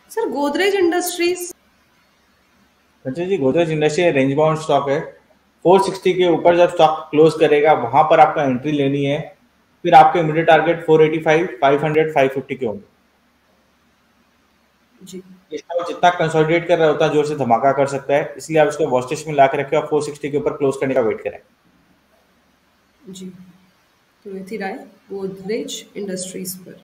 Sir Godrej Industries. अच्छा जी, Godrej Industry range bound stock है। 460 के ऊपर जब स्टॉक क्लोज करेगा वहां पर आपका एंट्री लेनी है। फिर आपके इमीडिएट टारगेट 485, 500, 550 के होंगे। जी। स्टॉक जितना कंसोलिडेट कर रहा है उतना जोर से धमाका कर सकता है, इसलिए आप उसको वॉच लिस्ट में ला के रखें और 460 के ऊपर क्लोज करने का वेट करें। जी। तो ये थी राय गोदरेज इंडस्ट्रीज पर।